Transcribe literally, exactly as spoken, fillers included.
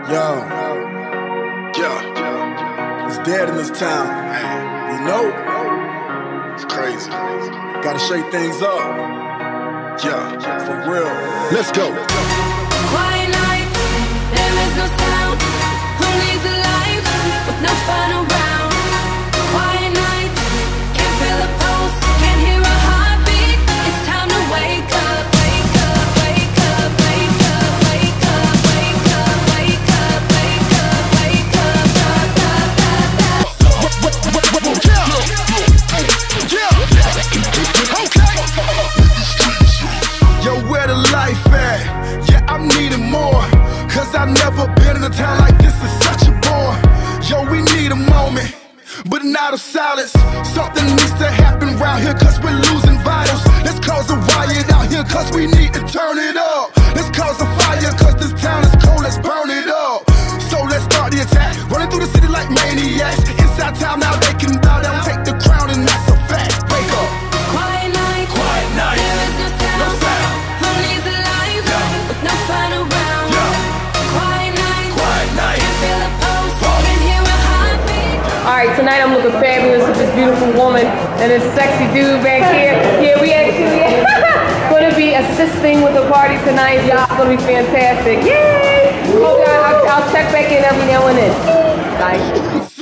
Yo, Yeah, it's dead in this town. man, You know, it's crazy. gotta shake things up. Yeah, For real. Let's go. Quiet nights, there is no sound. Who needs a life with no fun around? Quiet nights, can't feel a pulse, can't hear a heartbeat. It's time to wake up, wake up, wake up, wake up, wake up, wake up, wake up, wake up, wake up, da, da, da, da. Yo, where the life at? Yeah, I'm needing more. Cause I've never been in a town like this, is such a bore. Yo, we need a moment, but not of silence. Something needs to happen round here cause we're losing vitals. Let's cause a riot out here cause we need to turn it up. Let's cause a fire cause this town is cold, let's burn it up. So let's start the attack, running through the city like maniacs. Inside town now they can bow down, take the crown, and that's a fact. Wake up. Quiet nights, Quiet nights. there is no sound. No sound. Who needs a life with no fun around? Yeah. Quiet nights, Quiet nights. can't feel a pulse, can't hear a heartbeat. All right, tonight I'm looking fabulous with this beautiful woman and this sexy dude back here. Yeah, we actually gonna be assisting with the party tonight. So it's gonna be fantastic. Yay! Okay, I'll, I'll check back in every now and then. Bye.